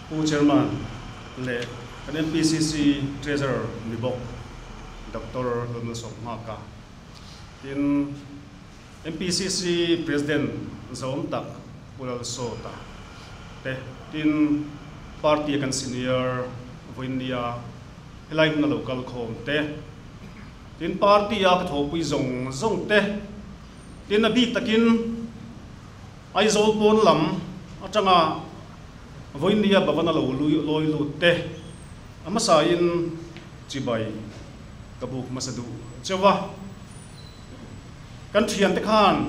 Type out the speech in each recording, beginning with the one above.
ผู้ chairman และกัน MPCC treasurer นิบกดร.ดลสมมากาทิน MPCC president สมตักปุลโซตาเตทิน party กัน senior วินเดียไลน์น local คมเตทิน party อากทบวิจงเตทินนบีตะกินไอโซลปนลำอาจังอาวินเดียบวันเราลอยลุเตอามาสายินจีบายกบุกมาสะดูเจ้าวะกันเทียนตะขาน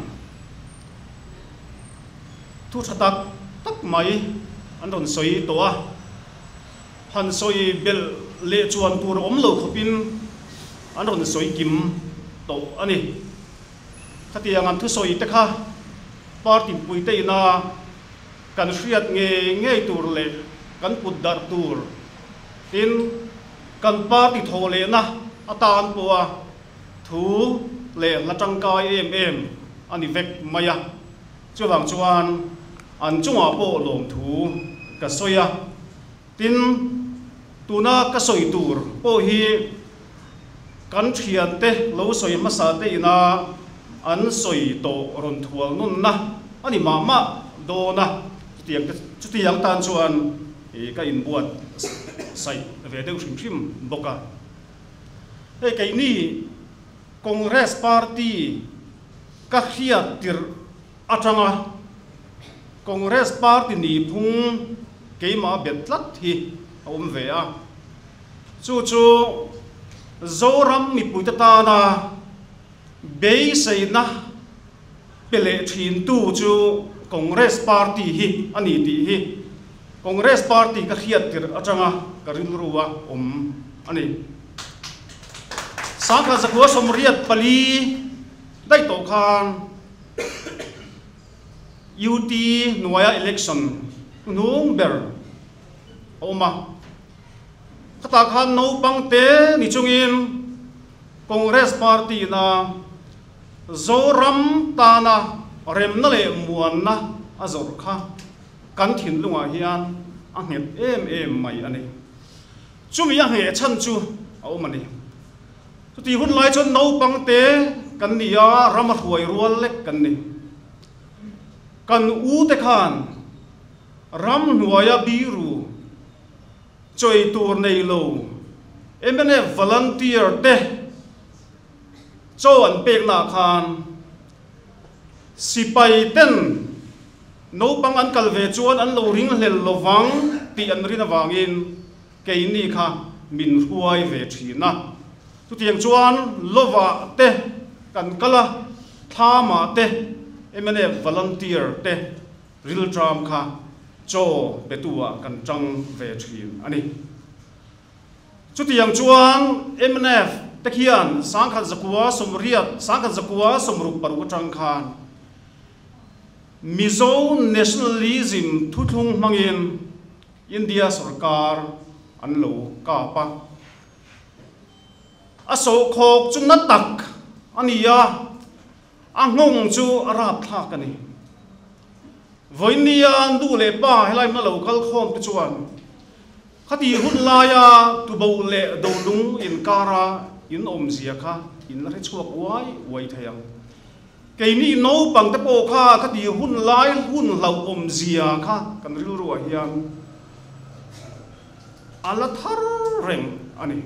ทุกทักตักไหมอันโดนสวยตัวหันสวยเบลเละจวนตัวอมเหลวขบินอันโดนสวยกิมโตอันนี้ถ้าที่ยังงั้นทุกสวยตะขาปาร์ติปุยเตน่ากันเสียดเงยตัวเละกันปุดดาร์ตัวทินกันปาร์ติโทเลนะอาตานปัวถูเละละจังกายอันนี้เวกมายะช่วงจวนอันจุงอาโปลมถูกระสวยทินตัวน่ากระสวยตัวโปฮีกันเทียนเตะเราสวยมาสาเตน่าอันสวยโตรอนทัวนุ่นนะอันนี้มาโดนะจุดที่ยังตานชวนก็อินบวชใส่เวเดอร์ชิมบกะไอ้ไก่นี่คอนเกรสพาร์ตี้ก็เขียดติร์อาจังอ่ะคอนเกรสพาร์ตี้นี่พุ่งเกี่ยมาเบ็ดลัดที่อมเวียจู่โจรัมมีปุยตานาเบย์ใส่นะเปเลทินตู้จู่คอนเกรสพาร์ตี้ฮีอันนี้ดีฮีคอนเกรสพาร์ตี้ก็เขียดติร์อาจังอ่ะก็รินรัวอันนี้สังกัดสกัวสมเรียดปลีได้ตกคานยูทีหน่วย election นุ่งเบอร์ออกมาขตาคานนูบังเตนิจุงินคอนเกรสพาร์ตี้นะโจรัมตานะเรมนั่นเลยมวนนะอาจรค่ะกันถิ่นลุงอาเฮียนอังเหตุไม่อันนี้จุมีอังเหตุฉันจูเอามันนี่สุดที่หุ่นลายจนนูบังเตกันนี่ยารำถวยรัวเล็กกันนี่กันอูเตคานรำหัวยาบิรูจอยตัวในโลเป็นวอลันเทียร์เตโจอันเป็กนาคานสิไปเต้นนูบังอันกัลเวจวนอันโลริงเลลโลวังตีอันรินวังอินเกยนี่ค่ะมินรวยเวทีนะทุกที่ยังจวนโลวะเตกันกละท่ามาเตเป็นวอลันเทียร์เตริลดรามค่ะโจเปตัวกันจังเวทีอันนี้จุดที่ยังจวนMNF ตะเคียนสังกัดสกัวสมเรียดสังกัดสกัวสมรูปปรุจังคานมิโซ nationalism ทุทุงมังอินอินเดียสรการอันโลกาปะอโศกโคกจุนตักอันนี้ยาอังงจูอาราบทากันนี่วันนี้อันดูเล็บป้าให้ไล่มาโลกัลคอมตุจวนคดีหุ่นลายาตุบูเล่ดูลุงอินการาอินอมเสียค่ะอินละให้ช่วยไว้เทียงเกนี่โนปังตะโปค่ะคดีหุ่นลายหุ่นเหล่าอมเสียค่ะกันริรัวเฮียนอัลลัทาร์เร่งอันนี้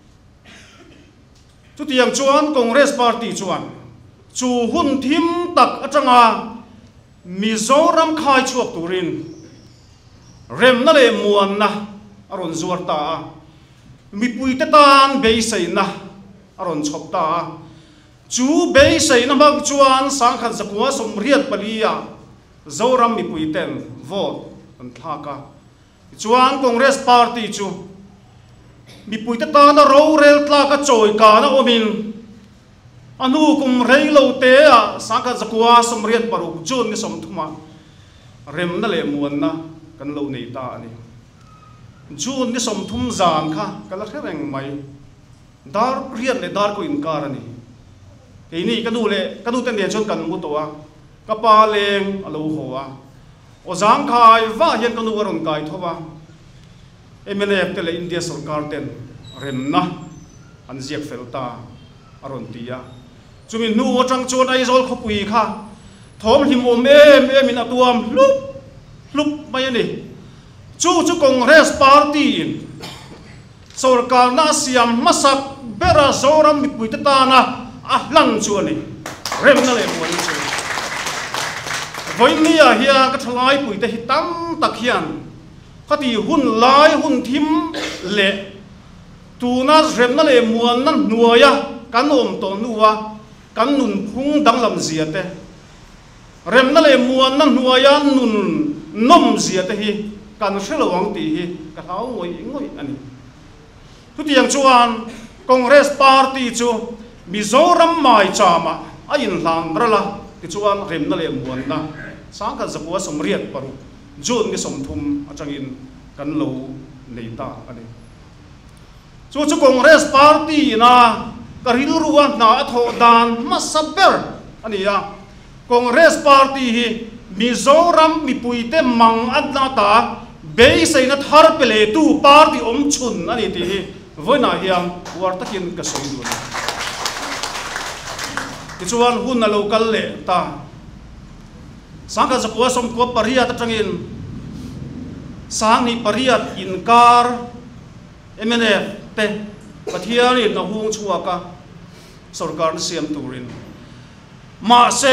จุดที่ยังจวนคอนเกรสพาร์ตี้จวนจูหุ่นทิมตักอาจังอามิโซรัมคายชวกตุรินเรมนั่นเลยมวนนะอารอนจวดตามีปุยเตตานเบย์ใส่นะอารอนชอบตาจูเบย์ใส่นะบางจวนสังขัดสกัวสมเรียดปลียาโจรัมมีปุยเต็นวอดอันทากาจวนคอนเกรสพาร์ตี้จูมีปุยเตตานโรเรลทากาจอยกานะอมินอนุคุมเรย์โลเตะสังกัดสกัวสมเรียนปรุกจุนนิสมทุมาเร็มนั่นเลยมวนนะกันโลเนตานี่จุนนิสมทุมจานค่ะกันละแค่แรงไม่ดาร์เรียนเลยดาร์ก็อินการนี่ทีนี้กันดูเต้นเดียชนกันมุตัวกปาเลงอโลหัวโอจางคายว่าเห็นกันดูวรุณกายทว่า MNF tele India sarkar ten remna an ziak felta aron tia chumi nu atang chon ai zol khopui kha thom him om em in atuam lup mai ani chu Congress party in sarkar na siam masak bera zoram mipui ta na ahlan chu ani remna le muan chu voimia hian ka thlai pui te hitam tak hian khati hun lai hun thim le tuna remna le muan nan nuaya kan om to nuwa kan nun phung dang lam ziate remna le muan nan nuaya nun nom ziate hi kan hrilawang ti hi ka hau ngoi ani tu tiang chuan Congress party chu Mizoram mai chama a in hlang rala ti chuan remna le muan na sangka zakwa somriat paru jun nge somthum atangin kan lo neita ani chu Congress party na karil ruan na atho dan masaber ani ya Congress party hi Mizoram mipuite mang adna ta beisai na thar pele tu party om chun ani ti hi voina hiam war takin ka soidu ti chuan hun na local le ta sangka zakwa som ko pariat atangin sang ni pariat inkar MNF te pathiani na hung chuaka sarkar siam turin ma se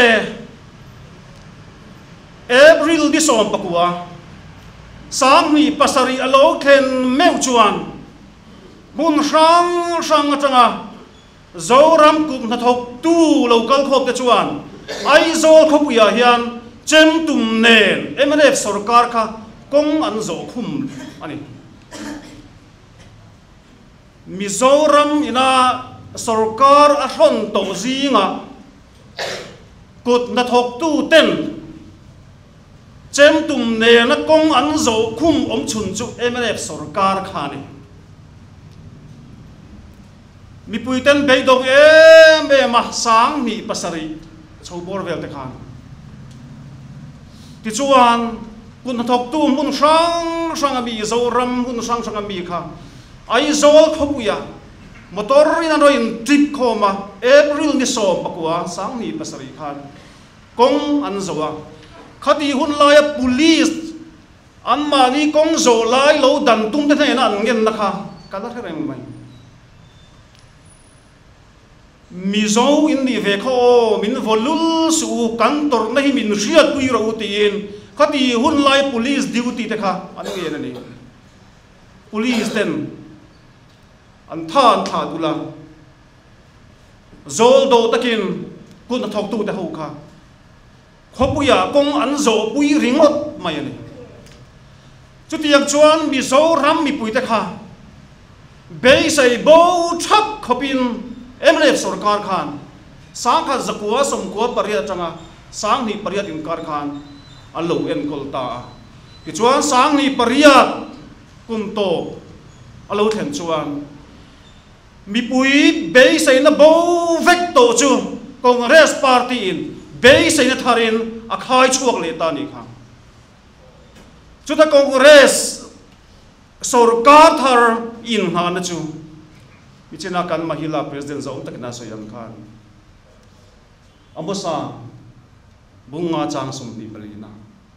April di som pakua sang ni pasari alo khen meu chuan mun sang atanga zoram kup na thok tu local khop te chuan ai zol khopuya hian chem tum nen MNF sarkar kha kong an zo khum ani Mizoram ina sarkar a hron to zinga kut na thok tu ten chem tum nen na kong an zo khum om chun chu MNF sarkar khani mi puiten beidong ma sang ni pasari chobor vel te khan ti chuan kun thok tu mun sang ami zoram mun sang ami kha ai zol khopuya motor in anoin trip khoma April ni so pakwa sang ni pasari khan kong an zowa khati hun lai police an ma ni kong zo lai lo dan tum te na an ngen na kha kala thereng mai Mizo in the veko min volul su kantor nahi min riat tui ro tin khati hun lai police duty te kha an nge na ni police ten an than tha dula zol do takin kun thok tu te ho kha khopuya kong an zo pui ringot mai ani chutiak chuan Mizoram mi pui te kha be sai bo thak khopin MNF sarkar khan sangka zakwa somkwa pariat changa sang ni pariat inkar khan alo en kolta ki chuan sang ni pariat kumto alo then chuan mi pui be sai na bo vek to chu Congress party in be sai na tharin akhai chuak le ta ni kha chuta Congress sarkar thar in ha na chu Michina kan mahila president zong takna soyam khan amosa bunga chang sumni balina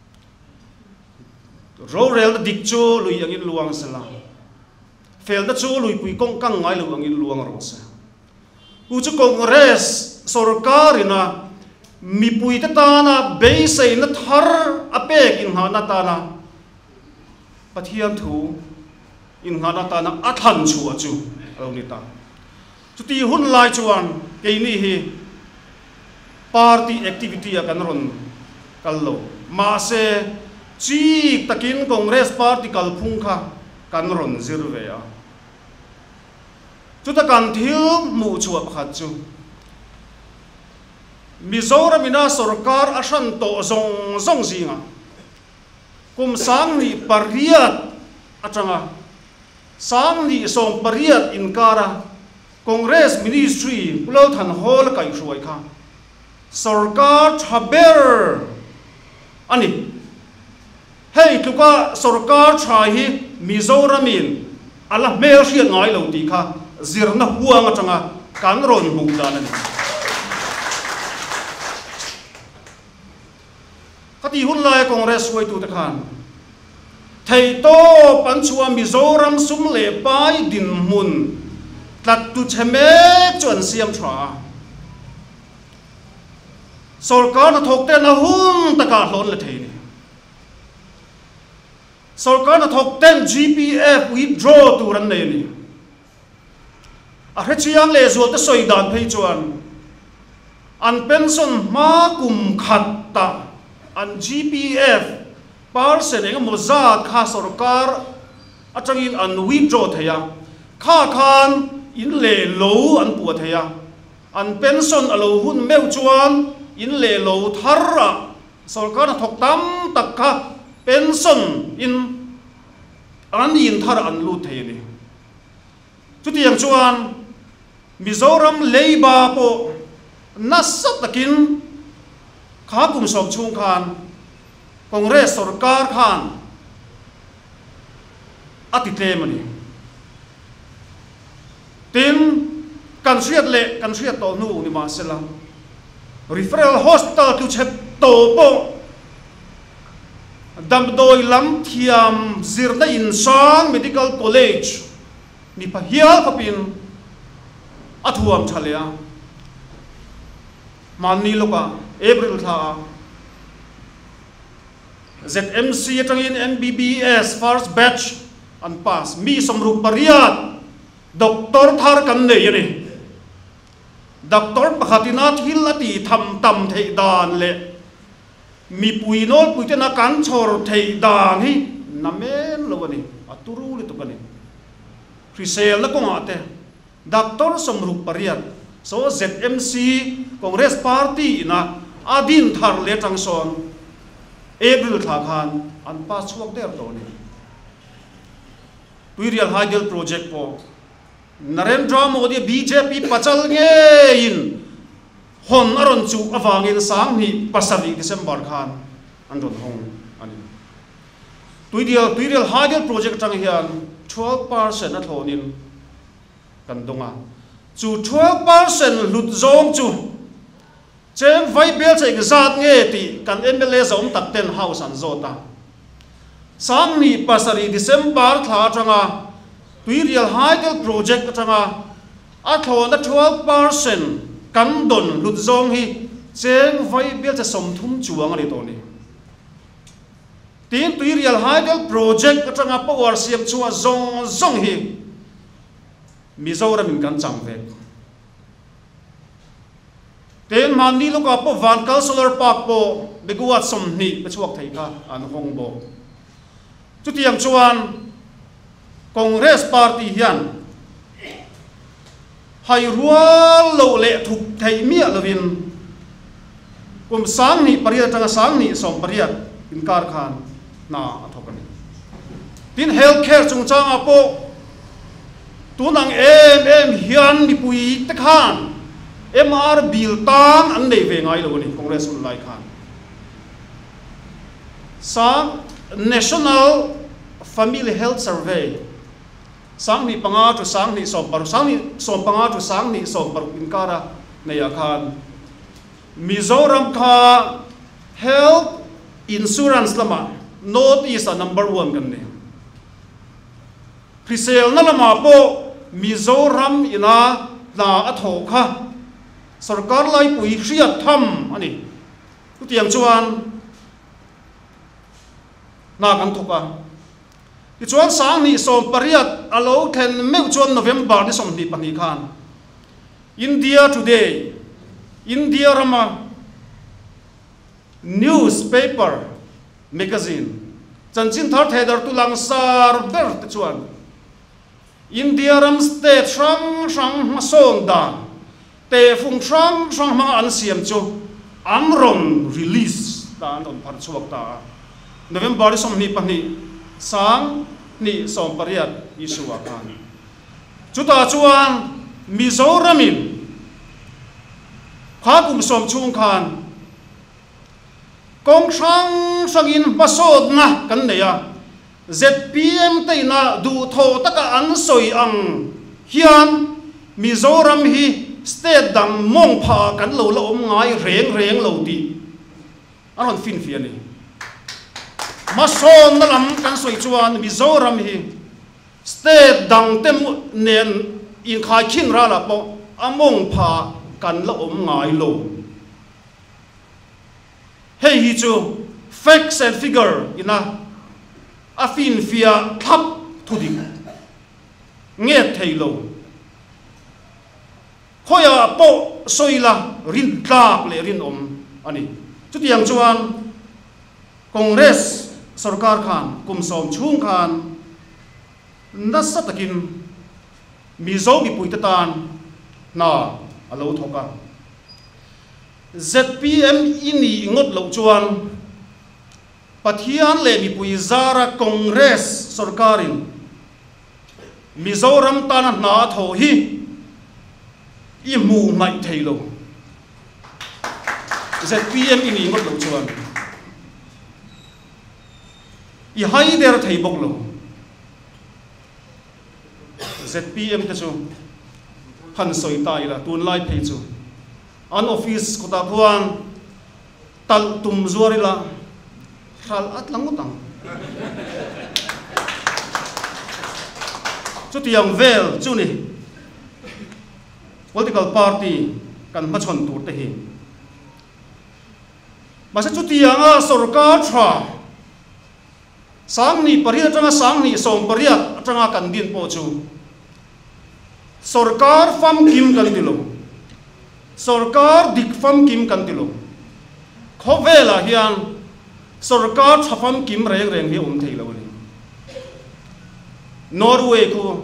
ro rel dikcho lui angin luang sala fel da chu lui pui kong kang ngai lu angin luang ro sa u chu Congress sarkarina mi pui ta na beisai na thar apek in ha na ta na pathiam thu in ha na ta na athan chu chu Nita chuti hun lai chuan ke ni hi party activity akan ron kallo ma se chi takin Congress party kalphung kha kan ron zirveya chuta kan thil mu chuap khat chu Mizoram ina sarkar ashan to zong zinga kum sang ni pariat atanga sang ni som pariat inkara Congress ministry pulau than hall kai shuai kha sarkar thaber ani hei tuka sarkar thai Mizoramin ala mel hian ngai lo ti kha zirna huang atanga kan ron bung dan ani khati hun lai congress wai tu ta khan thei to panchua Mizoram sum le pai din mun tat tu cheme chuan siam thra sarkar na thokte na hun taka hlon le thei ni sarkar na thokten GPF withdraw tu ran nei ni a hrechiang le zol ta soi dan phei chuan an pension ma kum khatta an GPF parcel eng moza kha sarkar atangin an withdraw theya kha khan in le lo an pu theya an pension alo hun meu chuan in le lo tharra sarkar na thok tam tak kha pension in an in thar an lu thei ni chutiang chuan Mizoram leiba po nasat takin kha kum som chung khan congress sarkar khan atitlem ani tin kan hriat to nu ni ma sela referral hospital tu chep to po damdoi lam thiam zirna insang medical college ni pahia kapin athuam thalea mani loka April tha ZMC atangin MBBS first batch an pass mi somru pariat doctor thar kan nei ani doctor pakhatina thil ati tham tam thei dan le mi puinol puitena kan chor thei dan hi namen lo ani aturu le to kani krisel la ko ate doctor somru pariat so ZMC congress party na adin thar le tang son April tha khan an pa chuak der to ni tuirial hydel project po Narendra Modi BJP pachal nge in hon aron chu awangin sang ni pasari December khan andon hong ani tuirial hydel project tang hian 12% a thonin kan donga chu 12% lut zong chu chen vai bel chai zat nge ti kan MLA zom tak ten house an zota sang ni pasari December thla tanga tuirial hydel project tanga a thona 12% kan don lut zong hi chen vai bel cha som thum chuang ani to ni tin tuirial hydel project tanga power siam chua zong hi Mizoram in kan chang ve ten mani loka po Vankal Solar Park po beguat som ni bechuak thei ka an hong bo chutiang chuan congress party hian hai rual lo le thuk thei mi lovin kum sang ni pariat tanga sang ni som pariat in kar khan na athokani tin healthcare chung chang apo tunang em hian mi pui te khan MR bill tang an nei ve ngai lo ni congress un lai khan sang national family health survey sang ni panga to sang ni som paru sang ni som panga to sang ni som paru in kara nei akhan Mizoram kha health insurance lama not is a number 1 kan ne prisel na lama po Mizoram ina na atho kha sarkar lai pui hriat tham ani tutiang chuan na kan thoka ti chuan sang ni som pariat alo then meu chuan November ni som ni pani khan India Today India Rama newspaper magazine chanchin thar thedar tu langsar ber te chuan India Ram state sang masong dan te phung sang ma an siam chu amron release dan on par chuak ta November som ni pani sang ni som pariat isua kan chuta chuan Mizoramin kha kum som chung khan kong sang in masod na kan neya ZPM te na du tho taka an soi ang hian Mizoram hi state dang mong pha kan lo la om ngai reng lo ti aron fin fian ni mason na lam kan soi chuan Mizoram hi state dang tem nen in khai khin ra la po among pha kan la om ngai lo hei hi chu facts and figure ina a fin fia thap thu ding nge thei lo khoya po soila rin tlak le rin om ani chutiang chuan congress sarkar khan kumsom chung khan nasatakin mizo mi puitatan na alo thoka ZPM ini ngot lo chuan pathian le mi pui zara congress sarkarin Mizoram tan na tho hi i mu mai thailo ZPM ini ngot lo chuan i hai der thei bok lo ZPM te chu han soi tai la tun lai phei chu an office ko ta khuan tal tum zuari la khal at langutang chu tiang vel chu ni political party kan ma chon tur te hi ma sa chu tianga sarkar tha sang ni pariat atanga sang ni som pariat atanga kan din po chu sarkar fam kim kan dilo sarkar dik fam kim kan dilo khovela hian sarkar thafam kim reng hi thei lo ni Norway ko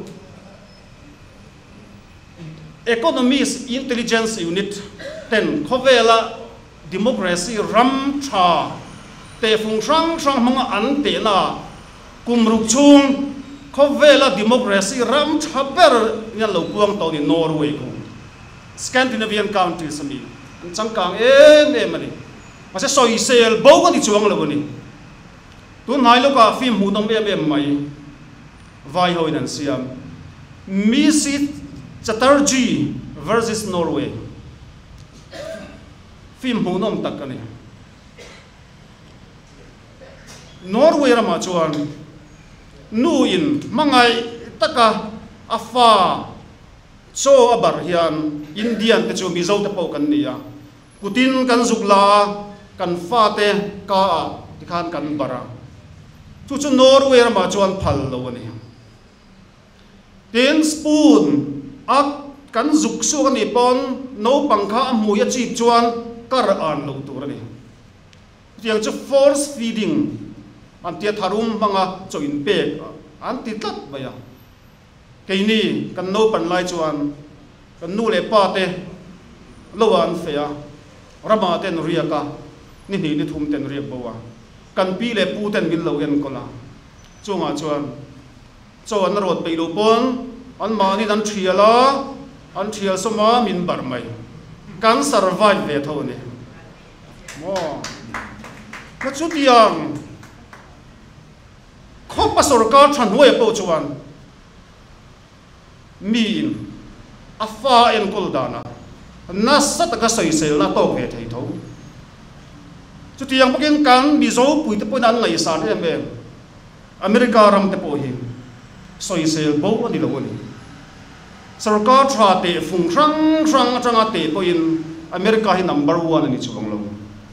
Economist Intelligence Unit 10 khovela democracy ram tha te phung sang manga an te na kumruk chung khovela democracy ram tha ber yan lo puang to ni Norway ko Scandinavian countries mi changkang mani masa soi sel bo ko ni chuang lo ni tu nai lo ka film hu dom mai vai hoi nan siam Misi Chatterjee versus Norway film hu nom tak ani Norway rama chuan nu in mangai taka afa so abar hian Indian te chu mizo te po kan nia Putin kan zukla kan fate ka tikhan kan bara chu chu Norway rama chuan phal lo ani tin spoon ak kan zuk su kan ipon no pangkha muya chip chuan kar an lo tur ani tiang chu force feeding an tia tharum manga choin pe an ti tat baya keini kan no pan lai chuan kan nu le pa te lo an fea rama ten riaka ni ni thum ten riak bawa kan pi le pu ten bin lo yan kola chunga chuan chuan rot pe lo pon an ma ni dan thiala an thial soma min bar mai kan survive ve tho ni mo ka chu tiang khopa sarkar than hoi po chuan min afa en koldana na sataka soi sel na to ve thei tho chu tiang pakin kan mizo pui te pon an ngai sa re me America ram te po hi soi sel bo ani lo ni sarkar tha te phung rang atanga te po in America hi number 1 ani chuang lo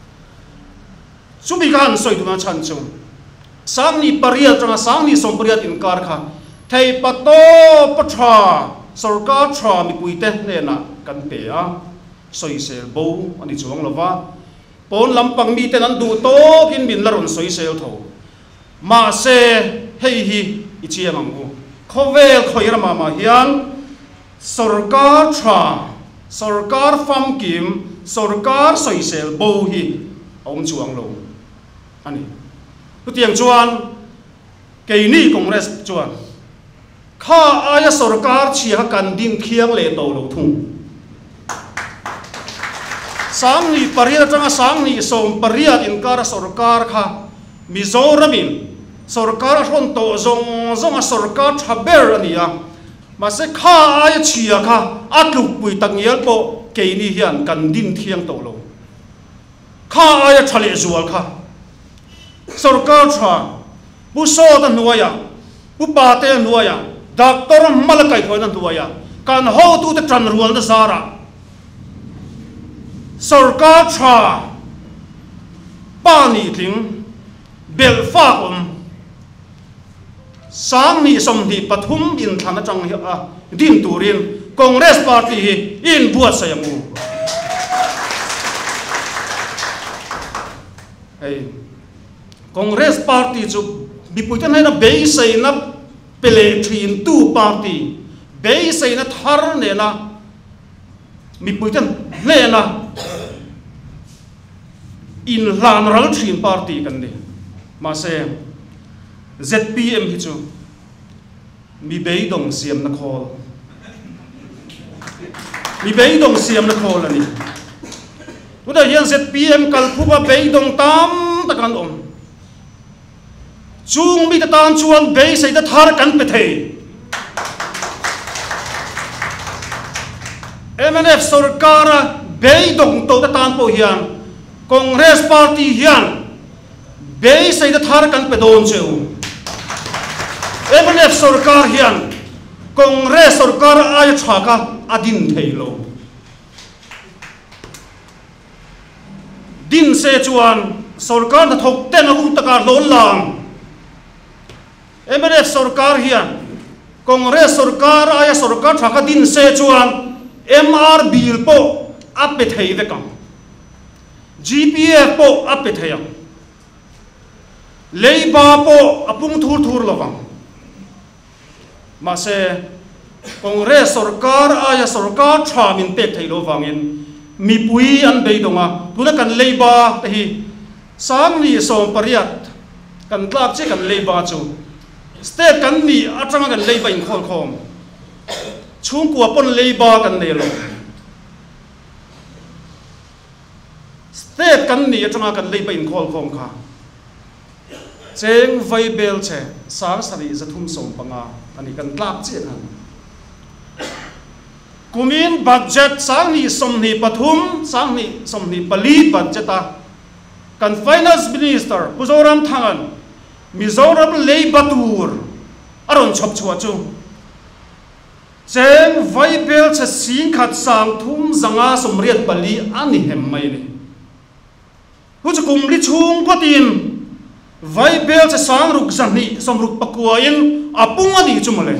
sumi kan soi tu na chan chu sang ni pariat atanga sang ni som pariat in kar kha thei pato patha sarkar tha mi pui te ne na kan pe a soi sel bo ani chuang lo wa pon lampang mi te nan du to kin bin laron soi sel tho ma se hei hi ichiang angu khovel khoira ma hian sarkar tha sarkar fam kim sarkar soi sel bo hi ong chuang lo ani tiang chuan keini congress chuan kha aya sarkar chia kan din khiang le to lo thung sang ni pariat changa sang ni som pariat in kara sarkar kha Mizoramin sarkar ron to zong a sarkar thaber ania mase kha ai chia kha atluk pui tangial po ke ni hian kan din thiang to lo kha ai thale zual kha sarkar tha bu so ta nuaya bu pa te nuaya doctor malakai khoina nuaya kan ho tu te tran rual da sara sarkar tha pani ting bel fa sang ni som ni pathum in thana chang a din turin Congress party hi in buat sayamu hey Congress party chu bipuitan na be sai na pele thin tu party be sai na thar ne na bipuitan le na in lan ral thin party kan ni ma se ZPM hi chu mi bei dong siam na khol mi bei dong siam na khol ani uda hian ZPM kal phuba bei dong tam takan om chung mi ta tan chuan bei sei da thar kan pe thei MNF sarkar bei dong to ta tan po hian Congress party hian bei sei da thar kan pe don cheu MNF sarkar hian Congress sarkar ai thaka adin theilo din se chuan sarkar na thok ten agum taka lon lang MNF sarkar hian Congress sarkar ai sarkar thaka din se chuan MR bill po ape thei vekam GPF po ape theyam leiba po apung thur thur lovang mase Congress sarkar aya sarkar thamin pek thailo wangin mi pui an beidonga tuna kan leiba hi sang ni som pariat kan tlak che kan leiba chu state kan ni atanga kan leiba in khol khom chung kwa pon leiba kan nelo state kan ni atanga kan leiba in khol khom kha cheng vai bel che sang sari zathum som panga ani kan tlak che han kumin budget sang ni som ni pathum sang ni som ni pali budget a kan finance minister puzoram thangan Mizoram lei batur aron chop chua chu cheng vai bel che sing khat sang thum zanga somriat pali ani hem mai ni hu chu kum li chung patin vai bel che sang ruk zani som ruk pakua in apung ani chumale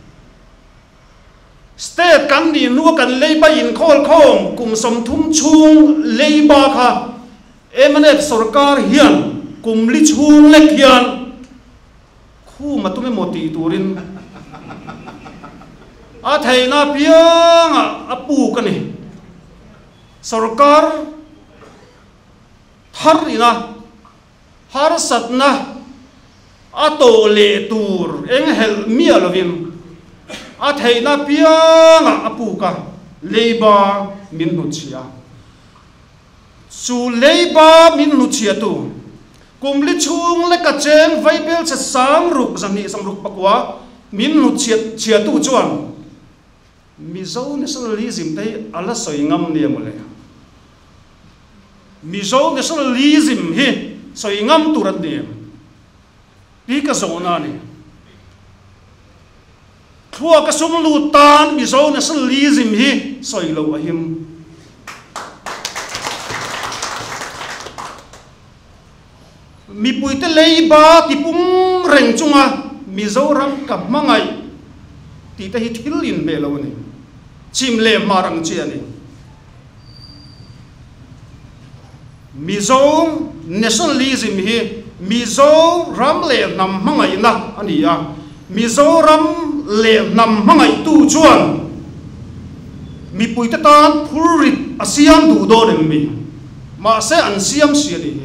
state kan ni nu kan leiba in khol khom kum som thum chung leiba kha MNF sarkar hian kum li chung lek hian khu matume moti turin a theina piang apu kani sarkar thar ina har satna ato le tur eng hel mialovin a theina piang apu ka leiba min nu chia su leiba min nu chia tu kum li chung le ka cheng vai bel che sang ruk zani sang ruk pakwa min nu chia tu chuan Mizo nationalism te ala soi ngam ni amule Mizo nationalism hi soi ngam turat ni pi ka zona ni thua ka sum lu tan Mizo nationalism hi soi lo ahim mi puite leiba ti pum reng chunga Mizoram ka mangai ti ta hi thil in be lo ni chim le marang chi ani Mizo nationalism hi Mizoram le nam mangai na ani ya Mizoram le nam mangai tu chuan mi puite tan phurit asiam du do nem mi ma se an siam si ni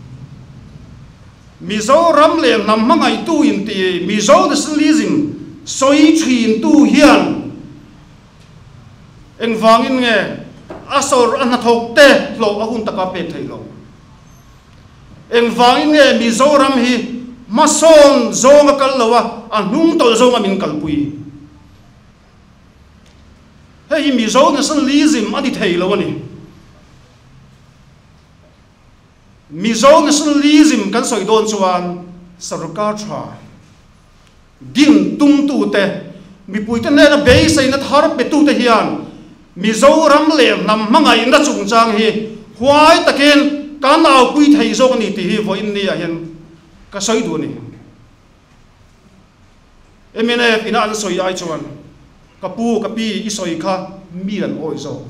Mizoram le nam mangai tu in ti Mizo nationalism soi thin tu hian eng wangin nge asor anathok te lo ahun taka pe thei lo eng wangin nge Mizoram hi mason zonga kal lawa anung tol zonga min kalpui hei Mizo nationalism adi thei lo ni Mizo nationalism kan soi don chuan sarkar tha din tum tu te mi pui te na be sai na thar pe tu te hian Mizoram le nam mangai na chung chang hi huai takin kan au pui thei zo ni ti hi vo in ni a hian ka soi du ni MNF ina an soi ai chuan ka pu ka pi i soi kha mi ran oi zo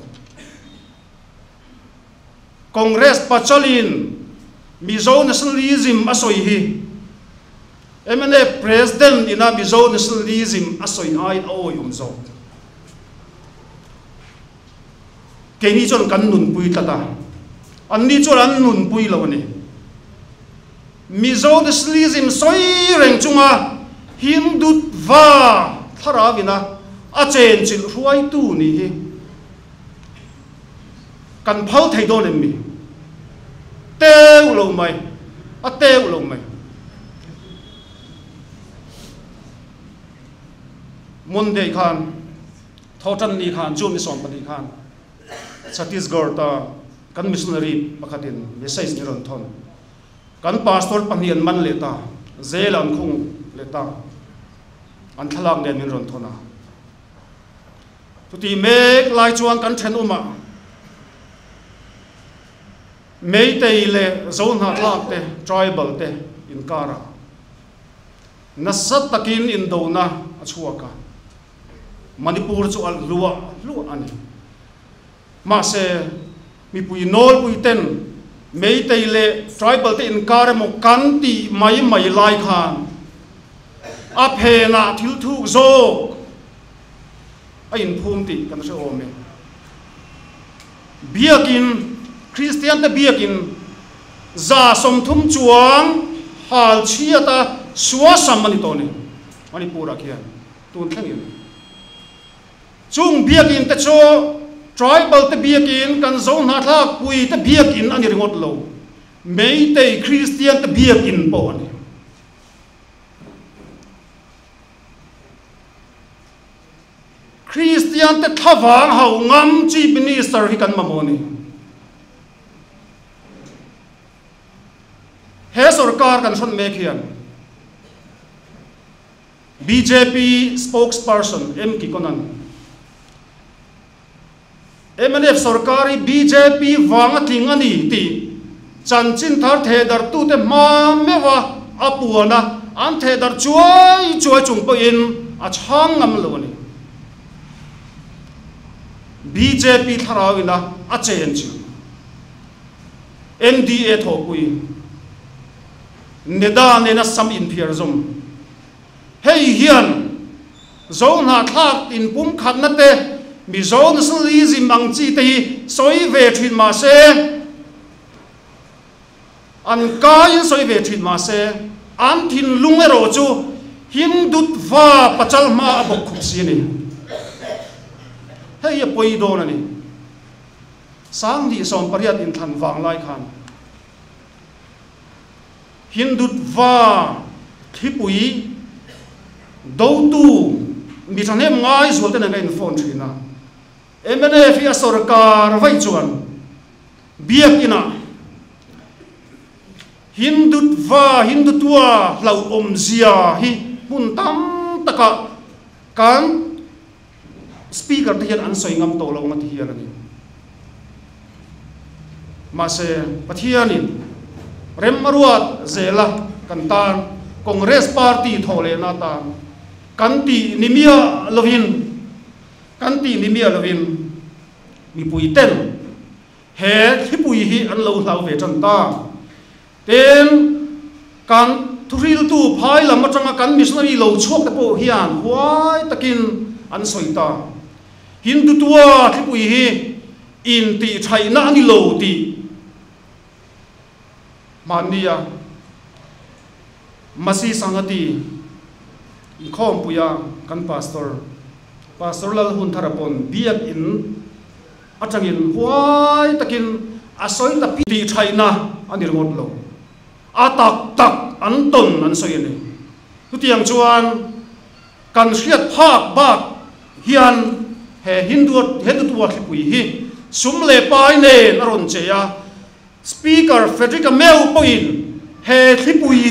Congress pachalin Mizo nationalism asoi hi MNF president ina Mizo nationalism asoi ai oi zo ke ni chon kan nun pui tata an ni chon an nun pui lo ni Mizo nationalism soi reng chunga Hindu va thara vina a chen chil ruai tu ni hi kan phau thei don em mi teu lo mai a teu lo mai Monday khan thotan ni khan chu mi som pani khan Chhattisgarh ta kan missionary pakhatin message ni ron thon kan pastor pahnian man le ta zel an khung le ta an thalak nen min ron thona tuti mek lai chuan kan then uma Meitei le zon ha tlak te tribal te in kara nasat takin in do na achuaka Manipur chu al lu ani ma se mi pui nol pui ten Meitei le tribal te in kara mo kan ti mai lai khan a phe na thil thu zo a in phum ti kan se ome biakin Christian te biakin za som thum chuang hal chiata suwa samani tone Manipura khian tun thangin chung biakin te cho tribal te biakin kan zon ha thak pui te biakin ani ringot lo Meitei Christian te biakin po ani Christian te thawang hau ngam chief minister hi kan mamoni he sarkar kan son mekhian BJP spokesperson M ki konan MNF sarkari BJP wanga thing ani ti chanchin thar thedar tu te ma mewa apuana an thedar chuai chung po in a chang ngam lo ni BJP tharawina a chen chu NDA thopui neda nena sam in phiar zum hei hian zon ha thak in pum khat na te Mizo nationalism ang chi te soi ve thin ma se an kai soi ve thin ma se an thin lungero chu Hindut va pachal ma abok khup si ni hei poi do na ni sang di som pariat in than wang lai khan Hindut va thipui do tu mi thane ngai zol te na ngai phone thina MNF ya sarkar vai chuan biak ina Hindut va Hindutua lau omzia hi mun tam taka kan speaker te hian an soi ngam to lo ngat hian ani ma se pathianin rem maruat zela kantan Congress party thole na ta kanti nimia lovin mi pui ten he thi pui hi an lo hlau ve chan ta ten kan thuril tu phai lam atanga kan missionary lo chok te po hian huai takin an soita Hindu tua thi pui hi in ti thai na ni lo ti mania masi sangati khom puya kan pastor lal hun tharapon biak in atangin huai takin asoi ta pi thaina anir ngot lo atak tak anton an soi ni tutiang chuan kan hriat phak bak hian he hindu tua thipui hi sumle pai ne naron cheya speaker Frederica Mel poin he thipui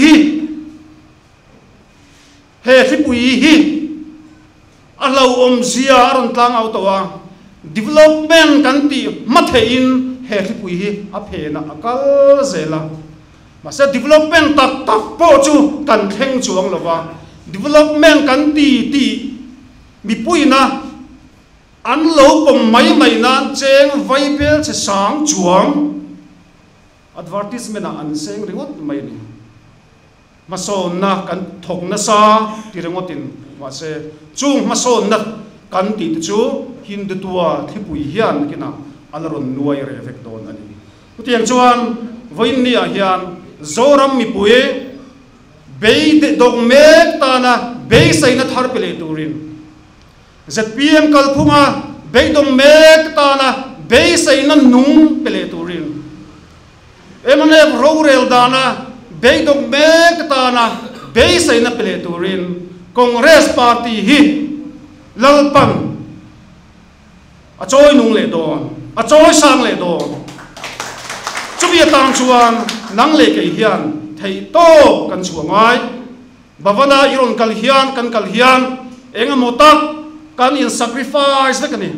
hi alo om zia aron tlang autowa development kan ti mathein he thipui hi a phena akal zela masa development tak po chu kan theng chuang lova development kan ti mi puina an lo pom mai na cheng vai bel che sang chuang advertisement an seng ringot mai ni mason na kan thok na sa ti ringotin wa se chung mason na kan ti chu hindu tua thipui hian kina alaron nuai re effect don ani tiang chuan voin ni a hian zoram mi puye be dog mek ta na be sai na thar pele turin zpm kalphunga be dog mek ta na be sai na nung pele turin emane rorel dana be dog mek ta na be sai na pele turin congress party hi lalpan a choi nung le don a choi sang le don chubi tang chuan nang le ke hian thei to kan chuangai bavana iron kal hian enga motak kan in sacrifice lekani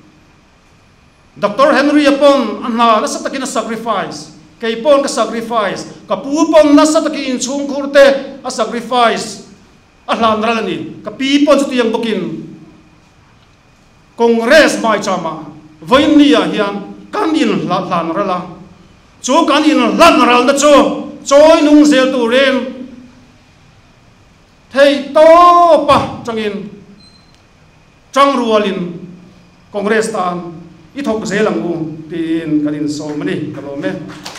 Dr. Henry upon anna nasa takin sacrifice kay pon ka sacrifice kapupon nasa takin chung kurte a sacrifice ahlan ralani kapipon sa tiyang bukin congress mai chama voin niya hian kan in lan rala chu kan in lan ral na chu choi nung zel tu ren thei to pa changin chang rualin congress tan i thok zelang u tin kanin so mani kalome